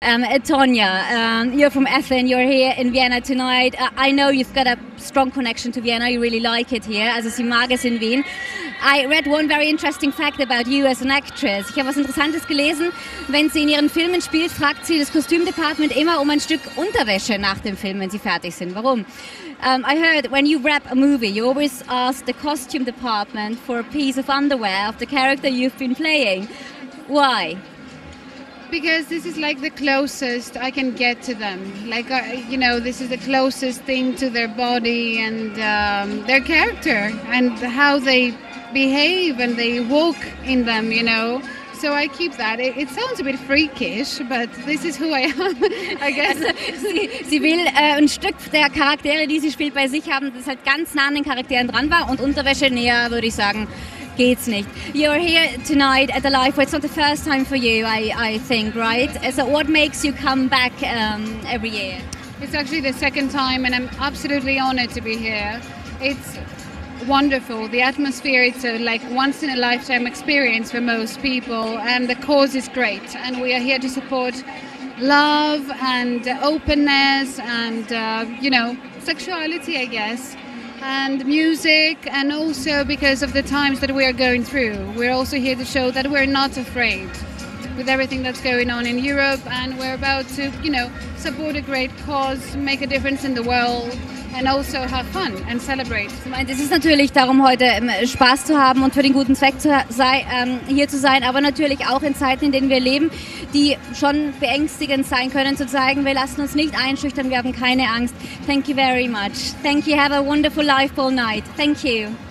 Tonya, you're from Essen, you're here in Vienna tonight. I know you've got a strong connection to Vienna, you really like it here, also sie mag es in Wien. I read one very interesting fact about you as an actress. Ich habe was Interessantes gelesen. Wenn sie in ihren Filmen spielt, fragt sie das Kostümdepartment immer um ein Stück Unterwäsche nach dem Film, wenn sie fertig sind. Warum? I heard when you wrap a movie, you always ask the costume department for a piece of underwear of the character you've been playing. Why? Because this is like the closest I can get to them. Like, this is the closest thing to their body and their character and how they behave and they walk in them, So I keep that. It sounds a bit freakish, but this is who I am, I guess. Also, sie will ein Stück der Charaktere, die sie spielt, bei sich haben, das halt ganz nah an den Charakteren dran war und Unterwäsche näher, würde ich sagen, geht's nicht. You're here tonight at the Life. It's not the first time for you, I think, right? So what makes you come back every year? It's actually the second time and I'm absolutely honored to be here. It's wonderful. The atmosphere, it's a once in a lifetime experience for most people and the cause is great and we are here to support love and openness and sexuality, I guess, and music, and also because of the times that we are going through. We're also here to show that we're not afraid with everything that's going on in Europe and we're about to, support a great cause, make a difference in the world. And also have fun and celebrate. Sie meint, es ist natürlich darum, heute Spaß zu haben und für den guten Zweck hier zu sein, aber natürlich auch in Zeiten, in denen wir leben, die schon beängstigend sein können, zu zeigen, wir lassen uns nicht einschüchtern, wir haben keine Angst. Thank you very much. Thank you. Have a wonderful life all night. Thank you.